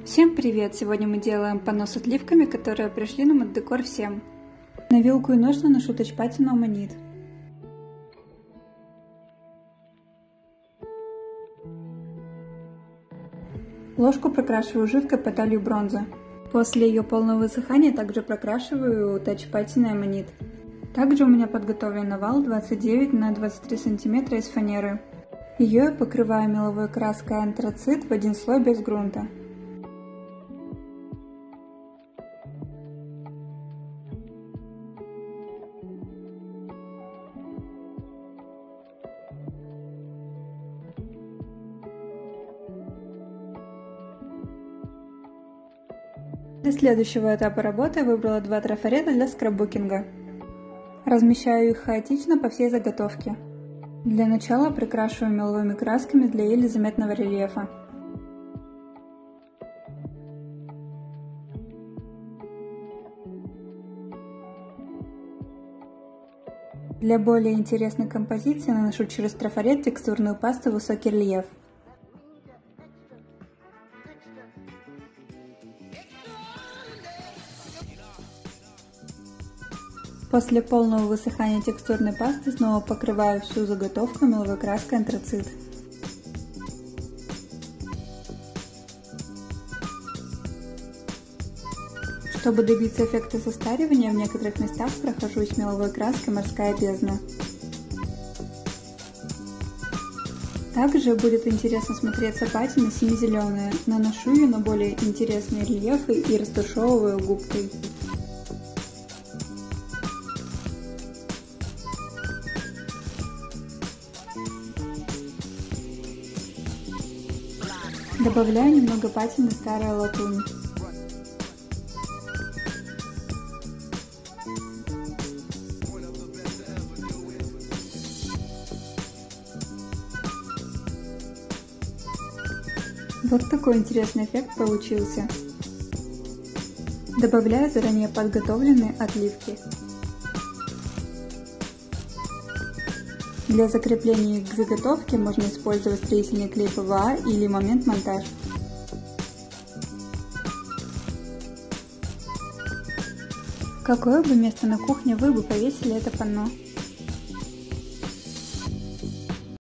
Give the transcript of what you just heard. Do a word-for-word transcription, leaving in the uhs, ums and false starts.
Всем привет! Сегодня мы делаем панно с отливками, которые пришли нам от Декор Всем. На вилку и нож наношу тачпати на Omanyt. Ложку прокрашиваю жидкой по талию бронзы. После ее полного высыхания также прокрашиваю тачпати на Omanyt. Также у меня подготовлен овал двадцать девять на двадцать три сантиметра из фанеры. Ее я покрываю меловой краской антрацит в один слой без грунта. Для следующего этапа работы я выбрала два трафарета для скраббукинга. Размещаю их хаотично по всей заготовке. Для начала прикрашиваю меловыми красками для еле заметного рельефа. Для более интересной композиции наношу через трафарет текстурную пасту «Высокий рельеф». После полного высыхания текстурной пасты снова покрываю всю заготовку меловой краской антрацит. Чтобы добиться эффекта состаривания, в некоторых местах прохожусь меловой краской «Морская бездна». Также будет интересно смотреться патина сине-зеленая. Наношу ее на более интересные рельефы и растушевываю губкой. Добавляю немного патины «Старая латунь». Вот такой интересный эффект получился. Добавляю заранее подготовленные отливки. Для закрепления их к заготовке можно использовать строительный клей пэ вэ а или момент монтаж. В какое бы место на кухне вы бы повесили это панно?